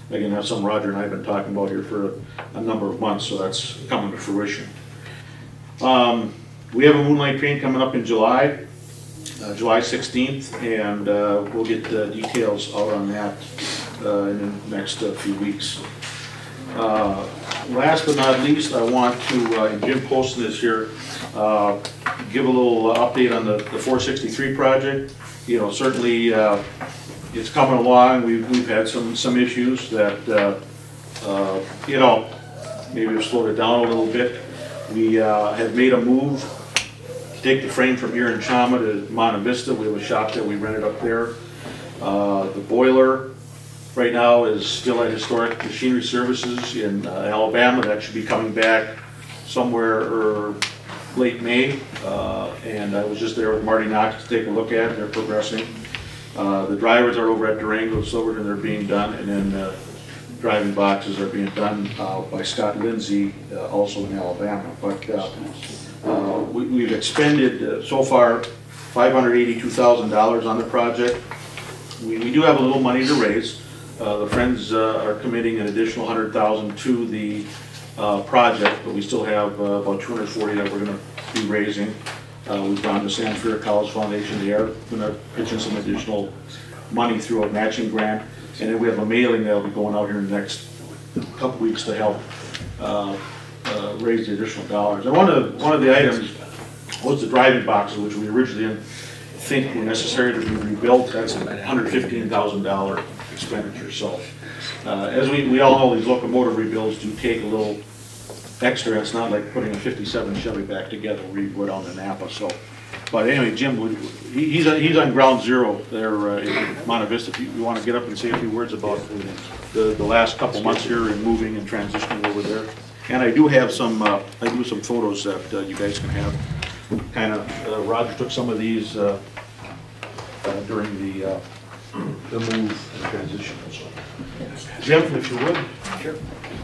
again, that's something Roger and I have been talking about here for a number of months, so that's coming to fruition. We have a moonlight paint coming up in July, July 16th, and we'll get the details out on that in the next few weeks. Last but not least, I want to, and Jim posted this here, give a little update on the 463 project. You know, certainly it's coming along. We've had some issues that you know, maybe have slowed it down a little bit. We have made a move to take the frame from here in Chama to Monte Vista. We have a shop that we rented up there. The boiler right now is still at Historic Machinery Services in Alabama. That should be coming back somewhere late May. And I was just there with Marty Knox to take a look at it. They're progressing. The drivers are over at Durango, Silverton. They're being done, and then driving boxes are being done by Scott Lindsay, also in Alabama. But we've expended so far $582,000 on the project. We do have a little money to raise. The Friends are committing an additional $100,000 to the project, but we still have about $240,000 that we're going to be raising. We've gone to San Francisco College Foundation. They are going to pitch in some additional money through a matching grant, and then we have a mailing that will be going out here in the next couple weeks to help raise the additional dollars. And one of the items was the driving boxes, which we originally didn't think were necessary to be rebuilt. That's a $115,000 expenditure. So as we all know, these locomotive rebuilds do take a little extra. It's not like putting a 57 Chevy back together where you go down to Napa. So, but anyway, Jim, he's on ground zero there in Monte Vista. If you want to get up and say a few words about the last couple months here and moving and transitioning over there. And I do have some some photos that you guys can have. Kind of Roger took some of these during the move and transition. So, Jim, if you would. Sure.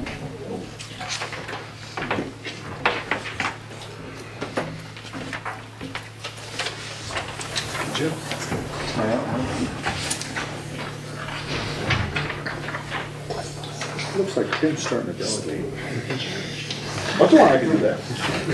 Jim. Looks like Tim's starting to delegate. What's the one I can do that?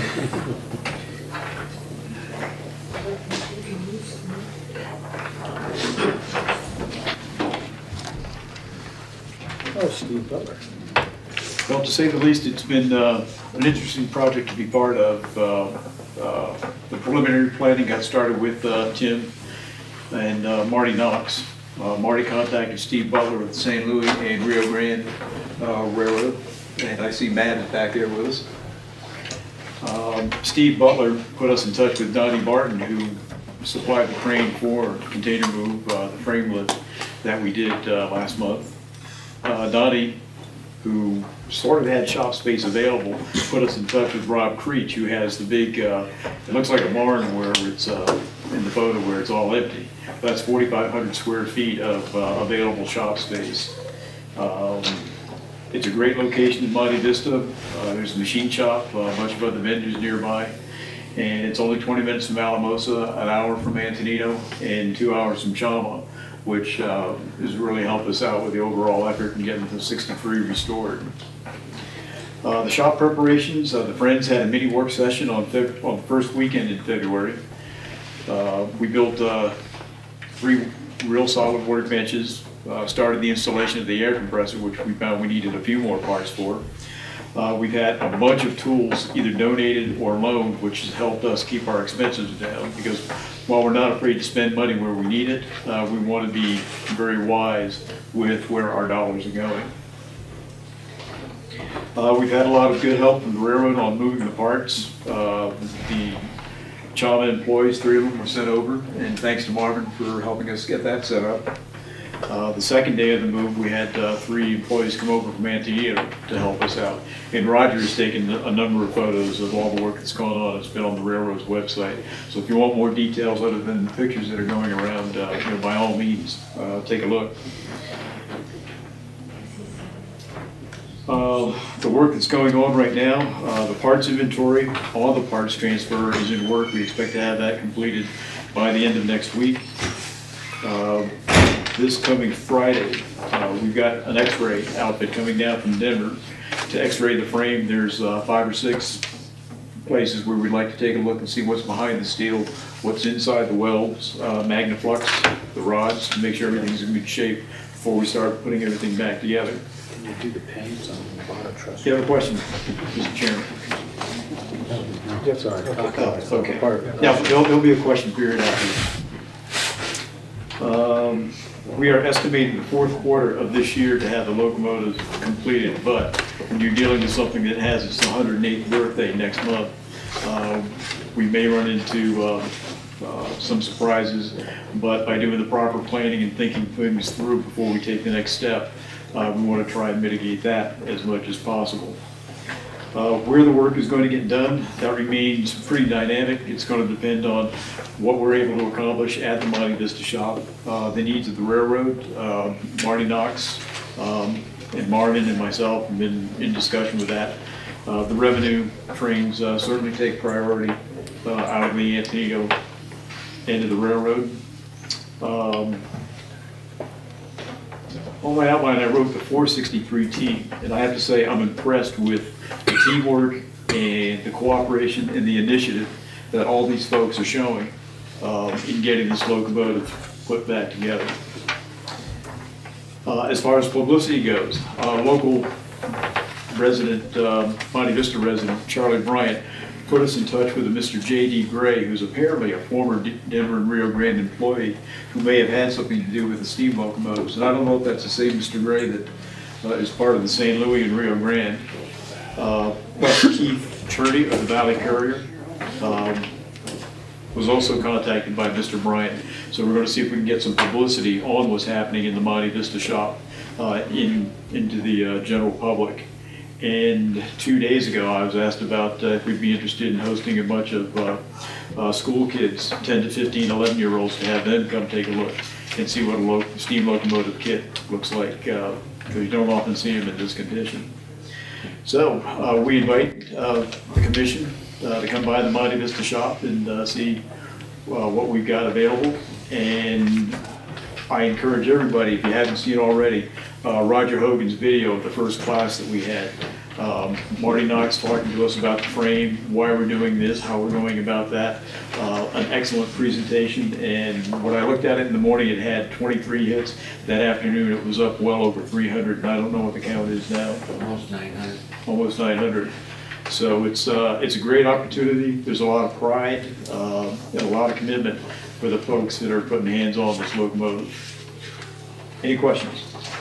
Oh, Steve Butler. Well, to say the least, it's been an interesting project to be part of. The preliminary planning got started with Tim and Marty Knox. Marty contacted Steve Butler with the St. Louis and Rio Grande Railroad, and I see Matt is back there with us. Steve Butler put us in touch with Donnie Barton, who supplied the crane for container move, the frame lift that we did last month. Donnie, who sort of had shop space available, put us in touch with Rob Creech, who has the big, it looks like a barn where it's in the photo where it's all empty. That's 4,500 square feet of available shop space. It's a great location in Monte Vista. There's a machine shop, a bunch of other vendors nearby, and it's only 20 minutes from Alamosa, an hour from Antonino, and 2 hours from Chama, which has really helped us out with the overall effort in getting the 63 restored. The shop preparations, the Friends had a mini work session on the first weekend in February. We built 3 real solid workbenches, started the installation of the air compressor, which we found we needed a few more parts for. We've had a bunch of tools either donated or loaned, which has helped us keep our expenses down, because while we're not afraid to spend money where we need it, we want to be very wise with where our dollars are going. We've had a lot of good help from the railroad on moving the parts. The Chama employees, 3 of them were sent over, and thanks to Marvin for helping us get that set up. The second day of the move, we had 3 employees come over from Antonino to help us out. And Roger has taken a number of photos of all the work that's gone on. It's been on the railroad's website. So if you want more details other than the pictures that are going around, you know, by all means, take a look. The work that's going on right now, the parts inventory, all the parts transfer is in work. We expect to have that completed by the end of next week. this coming Friday. We've got an X-ray outfit coming down from Denver to X-ray the frame. There's 5 or 6 places where we'd like to take a look and see what's behind the steel, what's inside the welds, magnaflux, the rods, to make sure everything's in good shape before we start putting everything back together. Can you do the pens on the bottom truss? Do you have a question, Mr. Chairman? That's all right. Okay. Yeah, there'll be a question period after. We are estimating the 4th quarter of this year to have the locomotives completed, but when you're dealing with something that has its 108th birthday next month, we may run into some surprises, but by doing the proper planning and thinking things through before we take the next step, we want to try and mitigate that as much as possible. Where the work is going to get done, that remains pretty dynamic. It's going to depend on what we're able to accomplish at the Monte Vista shop, the needs of the railroad. Marty Knox and Marvin and myself have been in discussion with that. The revenue trains certainly take priority out of the Antonio end of the railroad. On my outline, I wrote the 463 team, and I have to say I'm impressed with the teamwork and the cooperation and the initiative that all these folks are showing in getting this locomotive put back together. As far as publicity goes, local resident, Monte Vista resident, Charlie Bryant, put us in touch with a Mr. J.D. Gray, who's apparently a former Denver and Rio Grande employee who may have had something to do with the steam locomotives. And I don't know if that's the same Mr. Gray that is part of the St. Louis and Rio Grande. Plus Keith Cherney of the Valley Courier was also contacted by Mr. Bryant. So we're going to see if we can get some publicity on what's happening in the Monte Vista shop into the general public. And 2 days ago, I was asked about if we'd be interested in hosting a bunch of school kids, 10 to 15, 11-year-olds, to have them come take a look and see what a steam locomotive kit looks like, because you don't often see them in this condition. So we invite the commission to come by the Monte Vista shop and see what we've got available. And I encourage everybody, if you haven't seen already, Roger Hogan's video of the first class that we had. Marty Knox talking to us about the frame, why we're doing this, how we're going about that. An excellent presentation, and when I looked at it in the morning, it had 23 hits. That afternoon, it was up well over 300, and I don't know what the count is now. Almost 900. Almost 900. So it's a great opportunity. There's a lot of pride and a lot of commitment for the folks that are putting hands on this locomotive. Any questions?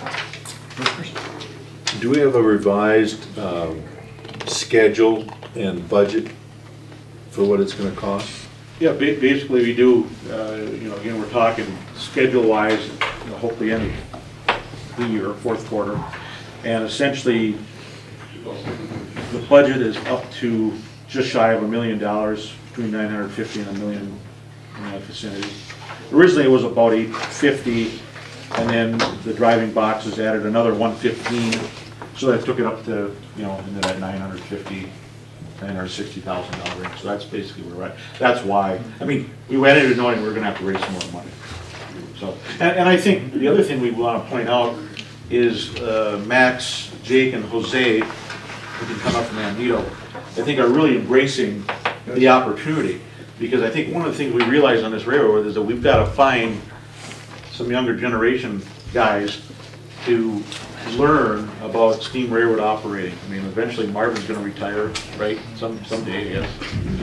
Do we have a revised schedule and budget for what it's going to cost? Yeah, basically we do, again, we're talking schedule-wise, hopefully end of the year, 4th quarter. And essentially, the budget is up to just shy of $1 million, between 950 and $1 million in that vicinity. Originally it was about 850, and then the driving boxes added another 115, so that took it up to, into that $950,000, $960,000 range. So that's basically where we're at. That's why, we went into knowing we were gonna have to raise some more money. So, and I think the other thing we want to point out is Max, Jake, and Jose, who can come up from Andito, I think are really embracing the opportunity. Because I think one of the things we realize on this railroad is that we've got to find some younger generation guys to learn about steam railroad operating. Eventually Marvin's going to retire, right? Someday, I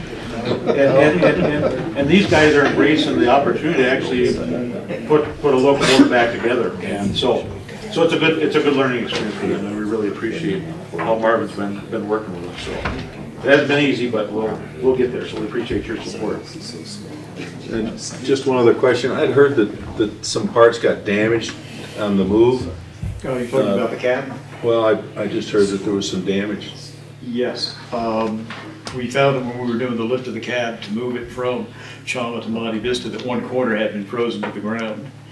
guess. And these guys are embracing the opportunity to actually put a locomotive back together. And so it's a good learning experience for them, and we really appreciate how Marvin's been working with us. So it hasn't been easy, but we'll get there. So we appreciate your support. And just one other question. I'd heard that some parts got damaged on the move. Oh, you're talking about the cab? Well, I just heard that there was some damage. Yes. We found it when we were doing the lift of the cab to move it from Chama to Monte Vista, that one corner had been frozen to the ground.